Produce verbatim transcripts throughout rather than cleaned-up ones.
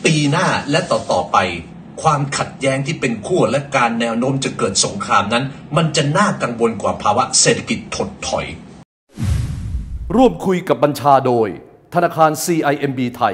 ปีหน้าและต่อๆไปความขัดแย้งที่เป็นขั้วและการแนวโน้มจะเกิดสงครามนั้นมันจะน่ากังวลกว่าภาวะเศรษฐกิจถดถอยร่วมคุยกับบัญชาโดยธนาคาร ซี ไอ เอ็ม บี ไทย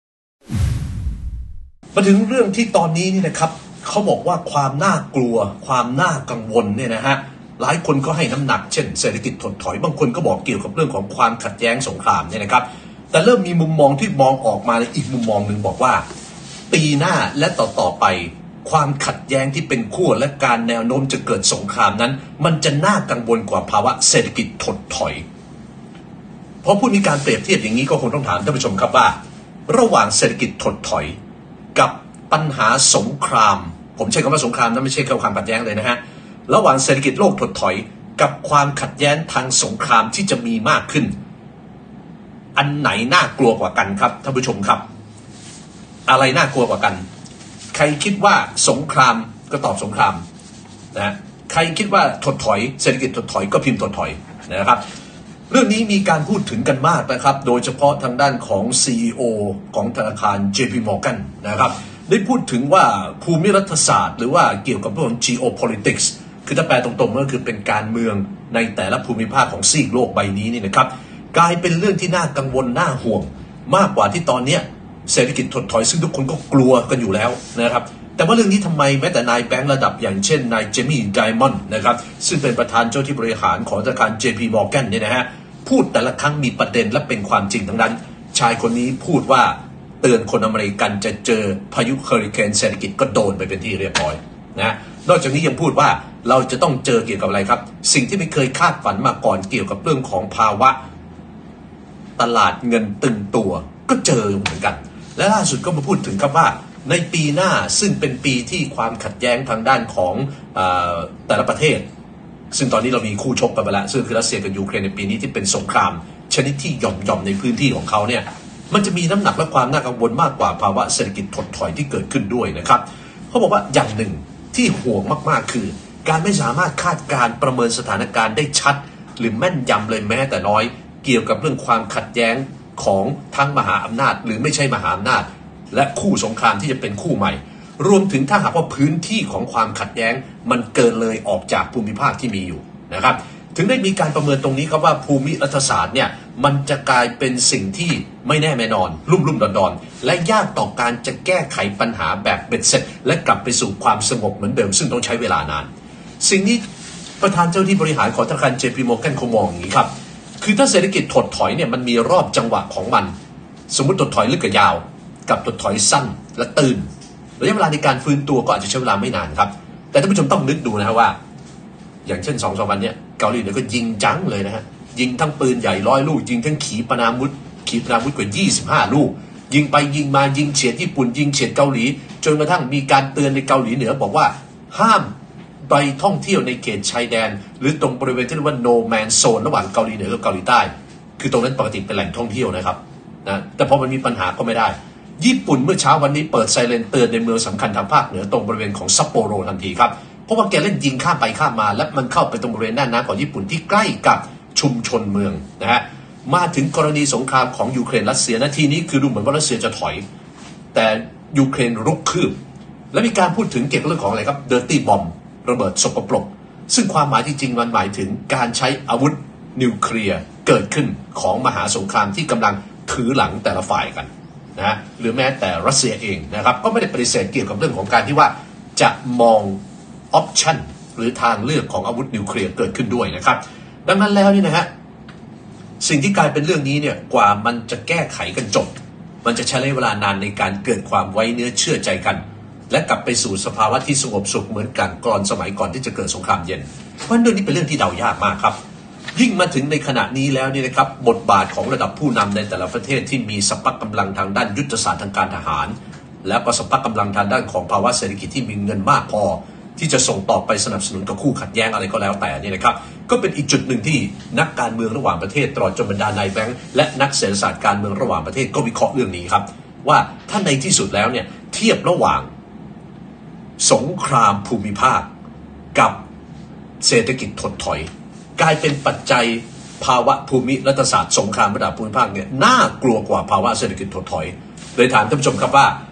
มาถึงเรื่องที่ตอนนี้นี่นะครับเขาบอกว่าความน่ากลัวความน่ากังวลเนี่ยนะฮะหลายคนก็ให้น้ำหนักเช่นเศรษฐกิจถดถอยบางคนก็บอกเกี่ยวกับเรื่องของความขัดแย้งสงครามเนี่ยนะครับแต่เริ่มมีมุมมองที่มองออกมาในอีกมุมมองหนึ่งบอกว่าปีหน้าและต่อๆไปความขัดแย้งที่เป็นขั้วและการแนวโน้มจะเกิดสงครามนั้นมันจะน่ากังวลกว่าภาวะเศรษฐกิจถดถอยเพราะผู้มีการเปรียบเทียบอย่างนี้ก็คงต้องถามท่านผู้ชมครับว่าระหว่างเศรษฐกิจถดถอยกับปัญหาสงครามผมใช้คำว่าสงครามนั้นไม่ใช่ความขัดแย้งเลยนะฮะระหว่างเศรษฐกิจโลกถดถอยกับความขัดแย้งทางสงครามที่จะมีมากขึ้นอันไหนน่ากลัวกว่ากันครับท่านผู้ชมครับอะไรน่ากลัวกว่ากันใครคิดว่าสงครามก็ตอบสงครามนะใครคิดว่าถดถอยเศรษฐกิจถดถอยก็พิมพ์ถดถอยนะครับเรื่องนี้มีการพูดถึงกันมากนะครับโดยเฉพาะทางด้านของ ซี อี โอ ของธนาคาร เจ พี Morgan นะครับได้พูดถึงว่าภูมิรัฐศาสตร์หรือว่าเกี่ยวกับเรื่อง geopolitics คือถ้าแปลตรงๆก็คือเป็นการเมืองในแต่ละภูมิภาคของซีกโลกใบนี้นี่นะครับกลายเป็นเรื่องที่น่ากังวลน่าห่วงมากกว่าที่ตอนนี้เศรษฐกิจถดถอยซึ่งทุกคนก็กลัวกันอยู่แล้วนะครับแต่ว่าเรื่องนี้ทำไมแม้แต่นายแบงค์ระดับอย่างเช่นนายเจมี่ไดมอนด์นะครับซึ่งเป็นประธานเจ้าที่บริหารของธนาคาร เจ พี Morgan เนี่ยนะฮะพูดแต่ละครั้งมีประเด็นและเป็นความจริงทั้งนั้นชายคนนี้พูดว่าเตือนคนอเมริกันจะเจอพายุเฮอริเคนเศรษฐกิจก็โดนไปเป็นที่เรียบร้อยนะนอกจากนี้ยังพูดว่าเราจะต้องเจอเกี่ยวกับอะไรครับสิ่งที่ไม่เคยคาดฝันมาก่อนเกี่ยวกับเรื่องของภาวะตลาดเงินตึงตัวก็เจอเหมือนกันและล่าสุดก็มาพูดถึงครับว่าในปีหน้าซึ่งเป็นปีที่ความขัดแย้งทางด้านของเอ่อแต่ละประเทศซึ่งตอนนี้เรามีคู่ชกกันไปแล้วซึ่งคือรัสเซียกับยูเครนในปีนี้ที่เป็นสงครามชนิดที่หย่อมๆในพื้นที่ของเขาเนี่ยมันจะมีน้ำหนักและความน่ากังวลมากกว่าภาวะเศรษฐกิจถดถอยที่เกิดขึ้นด้วยนะครับเขาบอกว่าอย่างหนึ่งที่ห่วงมากๆคือการไม่สามารถคาดการณ์ประเมินสถานการณ์ได้ชัดหรือแม่นยำเลยแม้แต่น้อยเกี่ยวกับเรื่องความขัดแย้งของทั้งมหาอำนาจหรือไม่ใช่มหาอำนาจและคู่สงครามที่จะเป็นคู่ใหม่รวมถึงถ้าหากว่าพื้นที่ของความขัดแย้งมันเกินเลยออกจากภูมิภาคที่มีอยู่นะครับถึงได้มีการประเมินตรงนี้ครับว่าภูมิรัฐศาสตร์เนี่ยมันจะกลายเป็นสิ่งที่ไม่แน่ไม่นอนลุ่มลุ่มดอนดอนและยากต่อการจะแก้ไขปัญหาแบบเบ็ดเสร็จและกลับไปสู่ความสงบเหมือนเดิมซึ่งต้องใช้เวลานานสิ่งนี้ประธานเจ้าที่บริหารของธนาคาร เจ พี Morgan เขามองอย่างนี้ครับคือถ้าเศรษฐกิจถดถอยเนี่ยมันมีรอบจังหวะของมันสมมุติถดถอยลึกกับยาวกับถดถอยสั้นและตื่นระยะเวลาในการฟื้นตัวก็อาจจะใช้เวลาไม่นานครับแต่ท่านผู้ชมต้องนึกดูนะครับว่าอย่างเช่นสองสามวันเนี้ยเกาหลีเหนือก็ยิงจังเลยนะฮะยิงทั้งปืนใหญ่ร้อยลูกยิงทั้งขีปนาวุธขีปนาวุธกว่ายี่สิบห้าลูกยิงไปยิงมายิงเฉียดญี่ปุ่นยิงเฉียดเกาหลีจนกระทั่งมีการเตือนในเกาหลีเหนือบอกว่าห้ามไปท่องเที่ยวในเขตชายแดนหรือตรงบริเวณที่เรียกว่า no man zone ระหว่างเกาหลีเหนือกับเกาหลีใต้คือตรงนั้นปกติเป็นแหล่งท่องเที่ยวนะครับนะแต่พอมันมีปัญหาก็ไม่ได้ญี่ปุ่นเมื่อเช้าวันนี้เปิดไซเรนเตือนในเมืองสำคัญทางภาคเหนือตรงบริเวณของซัปโปโรทันทีครับเพราะว่าแกเล่นยิงข้ามไปข้ามมาและมันเข้าไปตรงบริเวณน่านน้ำของญี่ปุ่นที่ใกล้กับชุมชนเมืองนะฮะมาถึงกรณีสงครามของยูเครนรัสเซียนาทีนี้คือดูเหมือนว่ารัสเซียจะถอยแต่ยูเครนรุกคืบและมีการพูดถึงเกี่ยวกับเรื่องของอะไรครับเดอร์ตี้บอมระเบิดสกปรกซึ่งความหมายจริงๆมันหมายถึงการใช้อาวุธนิวเคลียร์เกิดขึ้นของมหาสงครามที่กำลังถือหลังแต่ละฝ่ายกันนะหรือแม้แต่รัสเซียเองนะครับก็ไม่ได้ปฏิเสธเกี่ยวกับเรื่องของการที่ว่าจะมองออปชันหรือทางเลือกของอาวุธนิวเคลียร์เกิดขึ้นด้วยนะครับดังนั้นแล้วนี่นะฮะสิ่งที่กลายเป็นเรื่องนี้เนี่ยกว่ามันจะแก้ไขกันจบมันจะใช้ระยะเวลานานในการเกิดความไว้เนื้อเชื่อใจกันและกลับไปสู่สภาวะที่สงบสุขเหมือนกันก่อนสมัยก่อนที่จะเกิดสงครามเย็นเพราะเรื่องนี้เป็นเรื่องที่เดายากมากครับยิ่งมาถึงในขณะนี้แล้วนี่นะครับบทบาทของระดับผู้นำในแต่ละประเทศที่มีสัพพะกำลังทางด้านยุทธศาสตร์ทางการทหารแล้วก็สัพพะกำลังทางด้านของภาวะเศรษฐกิจที่มีเงินมากพอที่จะส่งต่อไปสนับสนุนกับคู่ขัดแย้งอะไรก็แล้วแต่นี่นะครับก็เป็นอีกจุดหนึ่งที่นักการเมืองระหว่างประเทศตลอดจนบรรดานายแบงค์และนักเศรษฐศาสตร์การเมืองระหว่างประเทศก็วิเคราะห์เรื่องนี้ครับว่าถ้าในที่สุดแล้วเนี่ยเทียบระหว่างสงครามภูมิภาคกับเศรษฐกิจถดถอยกลายเป็นปัจจัยภาวะภูมิรัฐศาสตร์สงครามระดับภูมิภาคเนี่ยน่ากลัวกว่าภาวะเศรษฐกิจถดถอยเลยถามท่านผู้ชมครับว่า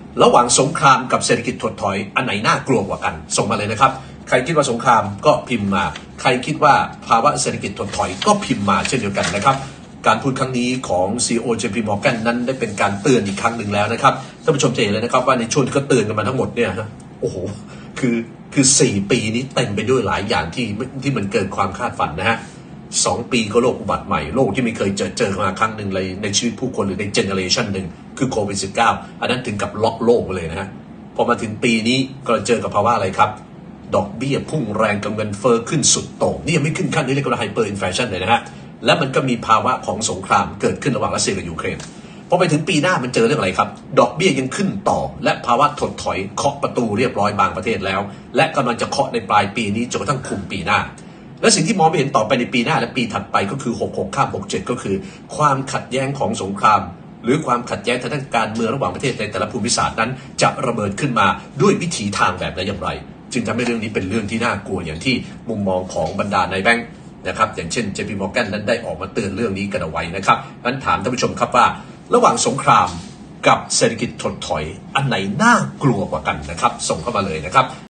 ระหว่างสงครามกับเศรษฐกิจถดถอยอันไหนน่ากลัวกว่ากันส่งมาเลยนะครับใครคิดว่าสงครามก็พิมพ์มาใครคิดว่าภาวะเศรษฐกิจถดถอยก็พิมพ์มาเช่นเดียวกันนะครับการพูดครั้งนี้ของ ซี อี โอ เจ พี Morgan นั้นได้เป็นการเตือนอีกครั้งหนึ่งแล้วนะครับท่านผู้ชมจะเห็นเลยนะครับว่าในช่วงที่เขาเตือนกันมาทั้งหมดเนี่ยโอ้โหคือคือสี่ปีนี้เต็มไปด้วยหลายอย่างที่ที่มันเกินความคาดฝันนะฮะสองปีก็โรคอุบัติใหม่โรคที่ไม่เคยเจอเจอมาครั้งหนึ่งเลยในชีวิตผู้คนหรือในเจเนอเรชันหนึ่งคือโควิด สิบเก้า อันนั้นถึงกับล็อกโลกเลยนะฮะพอมาถึงปีนี้ก็เจอกับภาวะอะไรครับดอกเบี้ยพุ่งแรงกับเงินเฟ้อขึ้นสุดโต่งนี่ยังไม่ขึ้นขั้นนี้เรียกว่าไฮเปอร์อินฟลชันเลยนะฮะและมันก็มีภาวะของสงครามเกิดขึ้นระหว่างรัสเซียกับยูเครนพอไปถึงปีหน้ามันเจอเรื่องอะไรครับดอกเบี้ยยังขึ้นต่อและภาวะถดถอยเคาะประตูเรียบร้อยบางประเทศแล้วและกำลังจะเคาะในปลายปีนี้จนกระทั่งคุมปีหน้าและสิ่งที่มองไม่เห็นต่อไปในปีหน้าและปีถัดไปก็คือหกหกข้ามหกเจ็ดก็คือความขัดแย้งของสงครามหรือความขัดแย้งทางด้านการเมืองระหว่างประเทศในแต่ละภูมิศาสตร์นั้นจะระเบิดขึ้นมาด้วยวิถีทางแบบไหนอย่างไรจึงทำให้เรื่องนี้เป็นเรื่องที่น่ากลัวอย่างที่มุมมองของบรรดาในแบงค์นะครับอย่างเช่น เจ พี Morgan นั้นได้ออกมาเตือนเรื่องนี้กันเอาไว้นะครับงั้นถามท่านผู้ชมครับว่าระหว่างสงครามกับเศรษฐกิจถดถอยอันไหนน่ากลัวกว่ากันนะครับส่งเข้ามาเลยนะครับ